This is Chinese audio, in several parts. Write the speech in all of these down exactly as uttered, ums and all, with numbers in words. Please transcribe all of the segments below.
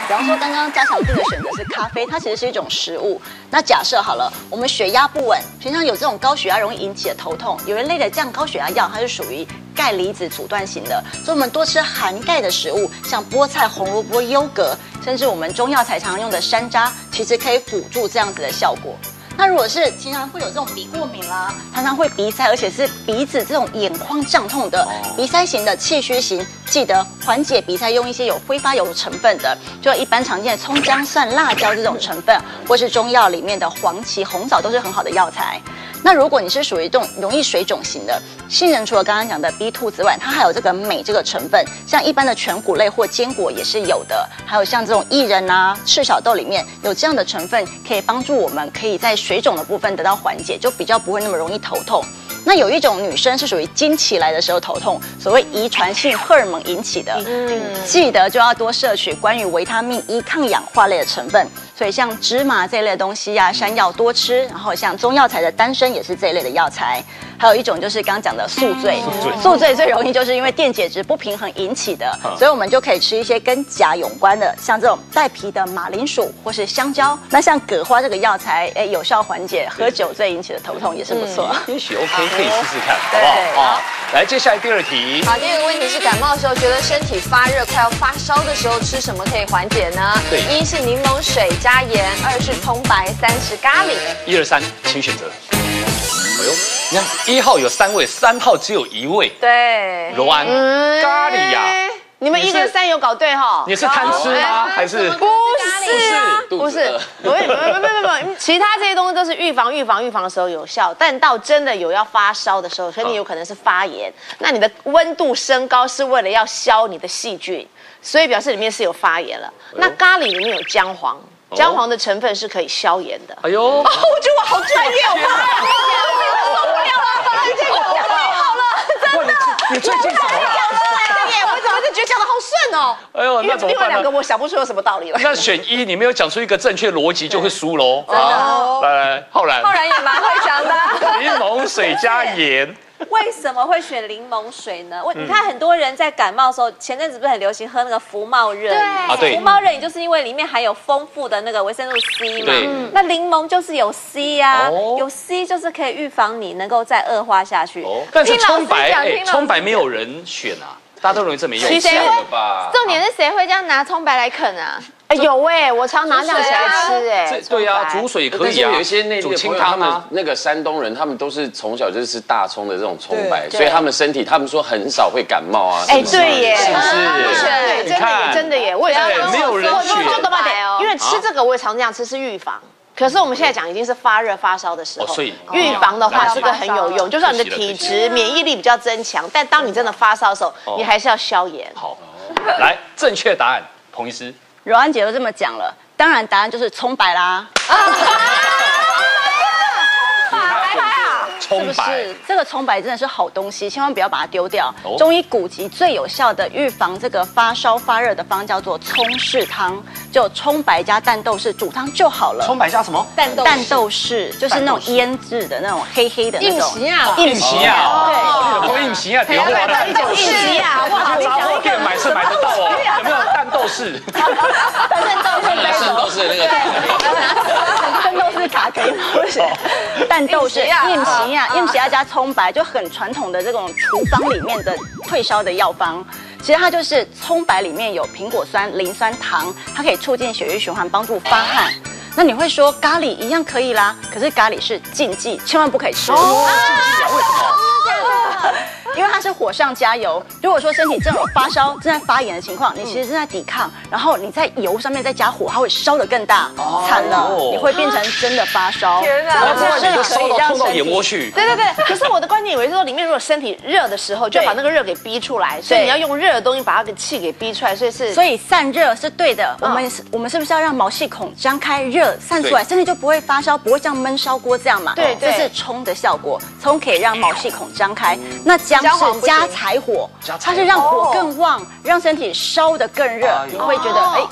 比方说刚刚加强定的选择是咖啡，它其实是一种食物。那假设好了，我们血压不稳，平常有这种高血压容易引起的头痛，有一类的降高血压药，它是属于钙离子阻断型的，所以我们多吃含钙的食物，像菠菜、红萝卜、优格，甚至我们中药材常用的山楂，其实可以辅助这样子的效果。那如果是经常会有这种鼻过敏啦，常常会鼻塞，而且是鼻子这种眼眶胀痛的鼻塞型的气虚型，记得缓解鼻塞用一些有挥发油成分的，就一般常见的葱姜蒜辣椒这种成分，或是中药里面的黄芪、红枣都是很好的药材。那如果你是属于这种容易水肿型的，杏仁除了刚刚讲的 B 二 之外，它还有这个镁这个成分，像一般的全谷类或坚果也是有的，还有像这种薏仁啊、赤小豆里面有这样的成分，可以帮助我们可以在水肿的部分得到缓解，就比较不会那么容易头痛。那有一种女生是属于经期来的时候头痛，所谓遗传性荷尔蒙引起的，嗯，记得就要多摄取关于维他命 E 抗氧化类的成分。所以像芝麻这一类的东西啊，山药多吃，然后像中药材的丹参也是这一类的药材。还有一种就是刚刚讲的宿醉，宿醉最容易就是因为电解质不平衡引起的，所以我们就可以吃一些跟钾有关的，像这种带皮的马铃薯或是香蕉。那像葛花这个药材，哎，有效缓解喝酒醉引起的头痛也是不错。 也许 OK 可以试试看，好不好？好，来接下来第二题。 好，第二个问题是感冒的时候觉得身体发热快要发烧的时候吃什么可以缓解呢？ 对， 一是柠檬水加盐，二是葱白，三是咖喱。 一二三，请选择。哎呦，你看一号有三位，三号只有一位。 对， 柔安，咖喱呀。 你们一跟三有搞对哈？ 你是贪吃吗？还是不是啊？不是，不是，不不不不不，其他这些东西都是预防、预防、预防的时候有效，但到真的有要发烧的时候，身体有可能是发炎，那你的温度升高是为了要消你的细菌，所以表示里面是有发炎了。那咖喱里面有姜黄。姜黄的成分是可以消炎的。 哎呦， 哦，我觉得我好专业，我受不了了，已经讲太好了，真的。 你最近怎么了？ 讲出来的耶，我怎么就觉得讲的好顺哦？ 哎呦，那怎么办呢？ 另外两个我想不出有什么道理了。 那选一，你没有讲出一个正确逻辑就会输喽。好，来来，浩然， 浩然也蛮会讲的。 柠檬水加盐。 为什么会选柠檬水呢？我、嗯、你看很多人在感冒的时候，前阵子不是很流行喝那个福茂热饮？ 啊，对， 福茂热饮就是因为里面含有丰富的那个维生素 C 嘛。 对， 那柠檬就是有 C 啊，哦、有 C 就是可以预防你能够再恶化下去。 哦，但是葱白，哎，葱白没有人选啊，大家都认为这没用。 谁会？ 重点是谁会这样拿葱白来啃啊？ 哎，有哎，我常拿这样起来吃哎。 对啊，煮水可以啊。 有一些内地的朋友，他们那个山东人，他们都是从小就是吃大葱的这种葱白，所以他们身体，他们说很少会感冒啊。 哎，对耶， 是不是？ 对，真的真的耶，我也是。没有人选。 因为吃这个我也常这样吃，是预防。可是我们现在讲已经是发热发烧的时候， 所以预防的话这个很有用，就是让你的体质免疫力比较增强。但当你真的发烧的时候，你还是要消炎。 好，来正确答案，彭医师。 柔安姐都这么讲了，当然答案就是葱白啦。 葱白，是不是？ 这个葱白真的是好东西，千万不要把它丢掉。哦、中医古籍最有效的预防这个发烧发热的方叫做葱豉汤，就葱白加蛋豆豉煮汤就好了。 葱白加什么？ 蛋豆蛋豆豉，就是那种腌制的那种黑黑的那种。 硬皮啊， 硬皮啊，对，不硬皮啊，别话了。一种硬皮啊，好不好？ 杂货店买是买得到哦，有没有蛋豆豉？ 蛋豆豉， 蛋豆豉那个。 蛋豆豉卡可以吗？不是，蛋豆豉硬皮啊。硬皮要加葱白，就很传统的这种厨房里面的退烧的药方。其实它就是葱白里面有苹果酸、磷酸糖，它可以促进血液循环，帮助发汗。那你会说咖喱一样可以啦，可是咖喱是禁忌，千万不可以吃。 哦，禁忌啊？为什么？ 因为它是火上加油。如果说身体正有发烧、正在发炎的情况，你其实正在抵抗，然后你在油上面再加火，它会烧得更大，惨了，你会变成真的发烧。 天哪！ 这真的可以让到眼窝去。 对对对。可是我的观点以为是说，里面如果身体热的时候，就把那个热给逼出来，所以你要用热的东西把它的气给逼出来，所以是。 所以散热是对的。我们我们是不是要让毛细孔张开，热散出来，身体就不会发烧，不会像焖烧锅这样嘛？ 对对。 这是葱的效果，葱可以让毛细孔张开。那姜是加柴火，它是让火更旺，让身体烧得更热，你会觉得哎。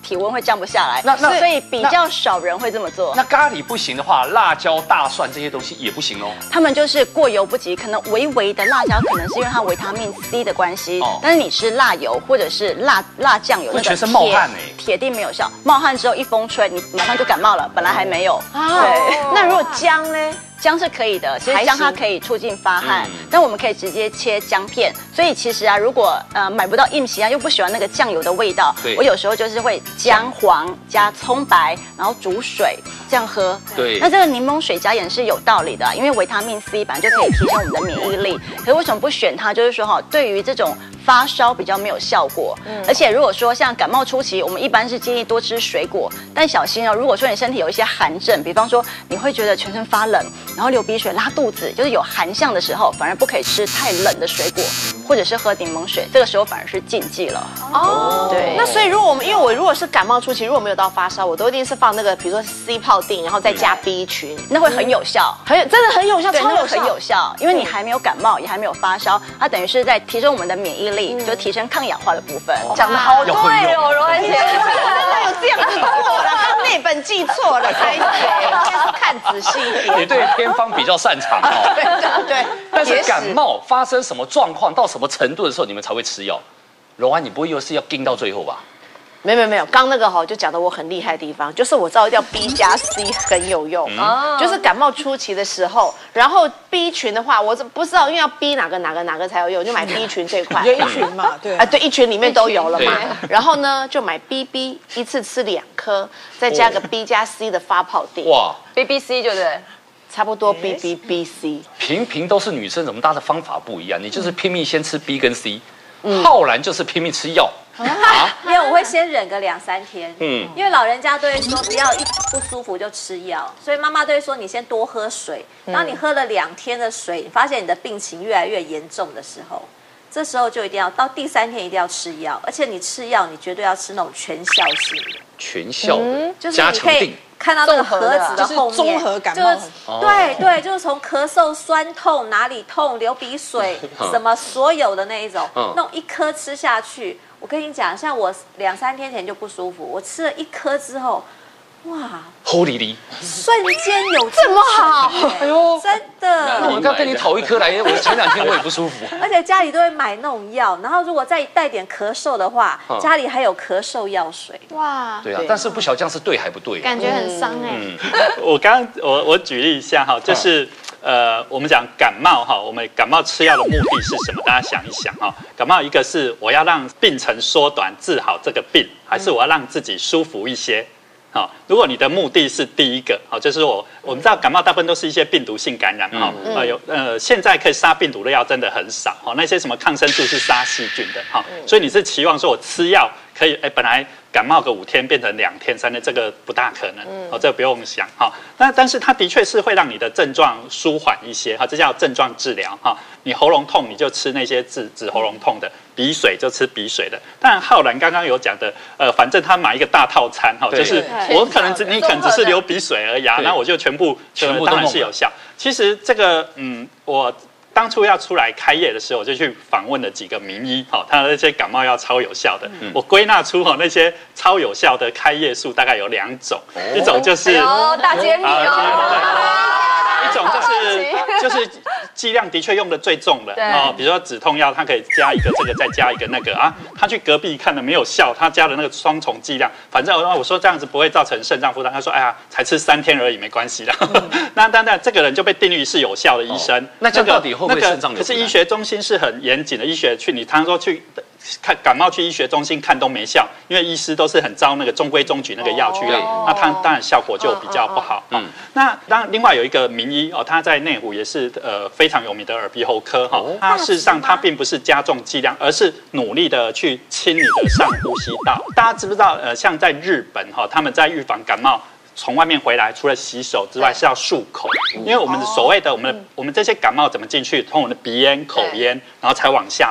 体温会降不下来。 那那所以比较少人会这么做。 那咖喱不行的话，辣椒、大蒜这些东西也不行哦。 他们就是过犹不及，可能微微的辣椒，可能是因为它维他命 C 的关系。哦。但是你吃辣油或者是辣辣酱油， 会全身冒汗哎， 铁定没有效。冒汗之后一风吹，你马上就感冒了，本来还没有。啊。对。 那如果姜呢？ 姜是可以的，其实姜它可以促进发汗，嗯、但我们可以直接切姜片。所以其实啊，如果呃买不到硬皮啊，又不喜欢那个酱油的味道，我有时候就是会姜黄加葱白，然后煮水这样喝。 对， 那这个柠檬水加盐是有道理的、啊，因为维他命 C 本来就可以提升我们的免疫力。可是为什么不选它？就是说哈，对于这种发烧比较没有效果。嗯，而且如果说像感冒初期，我们一般是建议多吃水果，但小心哦，如果说你身体有一些寒症，比方说你会觉得全身发冷。然后流鼻水、拉肚子，就是有寒象的时候，反而不可以吃太冷的水果，或者是喝柠檬水，这个时候反而是禁忌了。 哦，对。那所以如果我们，因为我如果是感冒初期，如果没有到发烧，我都一定是放那个，比如说 C 泡定，然后再加 B 群， 那会很有效， 很有，真的很有效，超有很有效，因为你还没有感冒，也还没有发烧，它等于是在提升我们的免疫力，就提升抗氧化的部分。 讲得好对哦，罗安姐， 真的有这样子错了，那本记错了，开始看仔细一点。 你对偏方比较擅长哦。 对对对。 但是感冒发生什么状况到什么程度的时候，你们才会吃药？柔安，你不会又是要盯到最后吧？ 没有没有没有，刚那个哈就讲的我很厉害的地方，就是我知道一定要 B 加 C 很有用，嗯、就是感冒初期的时候，然后 B 群的话，我不知道因为要 B 哪个哪个哪个才有用，就买 B 群这块， 一群嘛，对， 啊对，一群里面都有了嘛，然后呢就买 B B， 一次吃两颗，再加个 B 加 C 的发泡锭，哇 ，B B C 就对。 差不多 B B B C， 平平都是女生，怎么大家的方法不一样？你就是拼命先吃 B 跟 C，、嗯、浩然就是拼命吃药。 啊，因为我会先忍个两三天，嗯，因为老人家都会说不要一不舒服就吃药，所以妈妈都会说你先多喝水。当你喝了两天的水，你发现你的病情越来越严重的时候，这时候就一定要到第三天一定要吃药，而且你吃药你绝对要吃那种全效性的， 全效的，嗯、 就是你可以看到那个盒子的后面， 综合感冒， 就是对对，就是从咳嗽、酸痛、哪里痛、流鼻水，什么所有的那一种，那种一颗吃下去。我跟你讲，像我两三天前就不舒服，我吃了一颗之后，哇， 齁哩哩， 瞬间有这么好， 哎呦，真的。 那我刚跟你讨一颗来，我前两天我也不舒服。 而且家里都会买那种药，然后如果再带点咳嗽的话，家里还有咳嗽药水。 哇， 对啊，但是不晓得这样是对还不对， 感觉很伤哎。 我刚刚我我举例一下哈，就是。呃，我们讲感冒哈，我们感冒吃药的目的是什么？大家想一想哈，感冒一个是我要让病程缩短，治好这个病，还是我要让自己舒服一些？好，如果你的目的是第一个，好，就是我我们知道感冒大部分都是一些病毒性感染哈，呃有呃现在可以杀病毒的药真的很少哈，那些什么抗生素是杀细菌的哈，所以你是期望说我吃药可以哎本来感冒个五天变成两天三天，这个不大可能，哦这个不用想哈，那但是它的确是会让你的症状舒缓一些哈，这叫症状治疗哈，你喉咙痛你就吃那些治治喉咙痛的，鼻水就吃鼻水的，当然浩然刚刚有讲的，呃反正他买一个大套餐哈，就是我可能只你可能只是流鼻水而已啊，那我就全部全部当然是有效。其实这个嗯，我当初要出来开业的时候，我就去访问了几个名医，哈，他的那些感冒药超有效的，嗯、我归纳出哈那些超有效的开业术大概有两种，哦、一种就是哦大揭秘哦。 一种就是就是剂量的确用的最重的哦，比如说止痛药，它可以加一个这个，再加一个那个啊。他去隔壁看了没有效，他加了那个双重剂量，反正我说这样子不会造成肾脏负担。他说哎呀，才吃三天而已，没关系的。嗯、那当然这个人就被定义是有效的医生。哦、 那这到底会不会肾脏有负担？ 可是医学中心是很严谨的，医学去你常说去。看感冒去医学中心看都没效，因为医师都是很招那个中规中矩那个药去用，哦、那他当然效果就比较不好。嗯，那当然另外有一个名医哦，他在内湖也是呃非常有名的耳鼻喉科哈，哦、他事实上他并不是加重剂量，而是努力的去清你的上呼吸道。大家知不知道？呃，像在日本哈，他们在预防感冒。从外面回来，除了洗手之外是要漱口，因为我们所谓的我们的我们这些感冒怎么进去？从我们的鼻咽、口咽，然后才往下跑。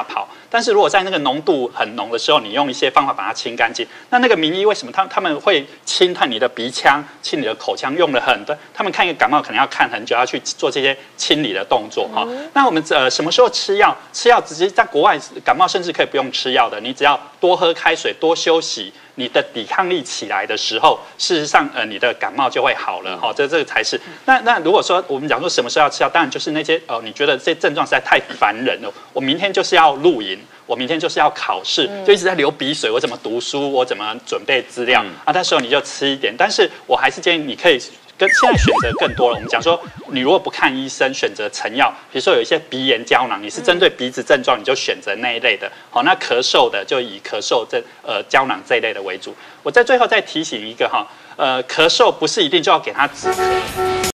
但是如果在那个浓度很浓的时候，你用一些方法把它清干净，那那个名医为什么他他们会清探你的鼻腔、清你的口腔，用了很多，他们看一个感冒可能要看很久，要去做这些清理的动作哈。嗯、那我们呃什么时候吃药？吃药直接在国外感冒甚至可以不用吃药的，你只要多喝开水、多休息。你的抵抗力起来的时候，事实上，呃，你的感冒就会好了，哈、哦，这这个才是。那那如果说我们讲说什么时候要吃药，当然就是那些哦，你觉得这些症状实在太烦人了，我明天就是要露营，我明天就是要考试，就一直在流鼻水，我怎么读书，我怎么准备资料、嗯、啊？那时候你就吃一点，但是我还是建议你可以。跟现在选择更多了，我们讲说，你如果不看医生，选择成药，比如说有一些鼻炎胶囊，你是针对鼻子症状，你就选择那一类的。好，那咳嗽的就以咳嗽这呃胶囊这一类的为主。我在最后再提醒一个哈，呃，咳嗽不是一定就要给他止咳。